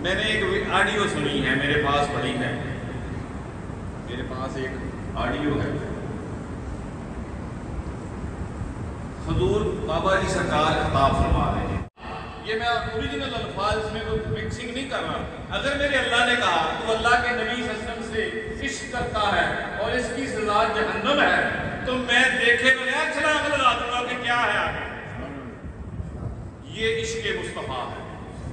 میں نے ایک آڈیو سنی ہے، میرے پاس پڑی ہے، میرے پاس ایک آڈیو ہے، حضور بابا جی سرکار خطاب فرما رہے ہیں۔ یہ میں اوریجنل الفاظ میں کوئی مکسنگ نہیں کر رہا۔ اگر میرے اللہ نے کہا تو اللہ کے نبی صلی اللہ علیہ وسلم سے عشق کرتا ہے اور اس کی سزا جہنم ہے، تو میں دیکھے بغیر چھلانگ لگا دوں گا کہ کیا ہے آگے۔ یہ عشق مصطفیٰ ہے،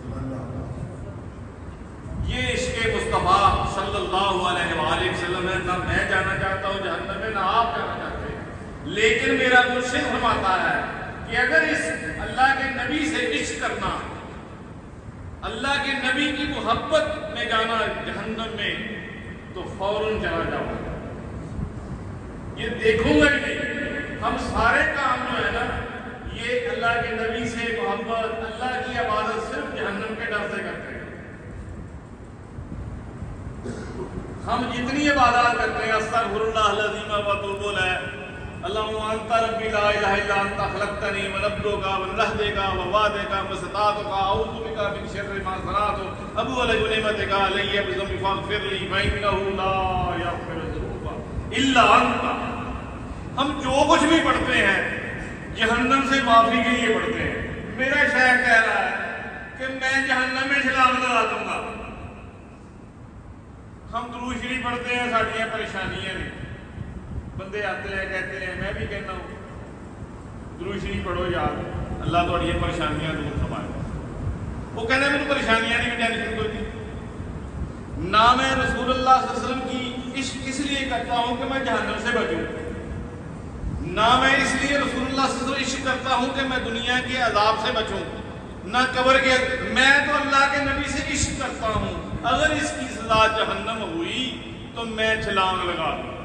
یہ عشق مصطفیٰ صلی اللہ علیہ وآلہ وسلم ہے۔ نہ میں جانا چاہتا ہوں جہنم میں، نہ آپ جانا چاہتے ہیں، لیکن میرا مرشد فرماتا ہے کہ اگر اس اللہ کے نبی سے عشق کرنا، اللہ کے نبی کی محبت میں جانا جہنم میں، تو فوراً چلا جاؤ۔ یہ دیکھوں گا ہی نہیں۔ ہم سارے کام جو ہے نا، یہ اللہ کے نبی سے محبت، اللہ کی عبادت صرف جہنم کے ڈر سے کرتے ہیں۔ ہم جتنی عبادات کرتے ہیں، استغفر اللہ العظیم و اتوب الیہ، اللہم انت ربی لا الہ الا انت خلقتنی ونعبدک ونستعینک ووعدک واستطاعتک اعوذ بک من شر ما صنعت ابوء بنعمتک علی بذنبی فاغفر لی فانہ لا یغفر الذنوب الا انت۔ ہم جو کچھ بھی پڑھتے ہیں جہنم سے معافی کے لیے پڑھتے ہیں۔ میرا شیخ کہہ رہا ہے کہ میں جہنم میں چھلانگ لگا دوں گا۔ ہم درود شریف پڑھتے ہیں، ساڑیاں پریشانیاں نے، بندے آتے ہیں کہتے ہیں، میں بھی کہنا ہوں درود شریف پڑھو یار اللہ تھوڑی پریشانیاں دور فرمائے۔ وہ کہنا ہے مجھے پریشانیاں نہیں، ٹینشن کوئی نہیں۔ نہ میں رسول اللہ صلی اللہ علیہ وسلم کی عشق اس لیے کرتا ہوں کہ میں جہنم سے بچوں، نہ میں اس لیے رسول اللہ صلی اللہ علیہ وسلم عشق کرتا ہوں کہ میں دنیا کے عذاب سے بچوں، نہ قبر کے۔ میں تو اللہ کے نبی سے عشق کرتا ہوں، اگر اس کی سزا جہنم ہوئی تو میں چھلانگ لگا دوں۔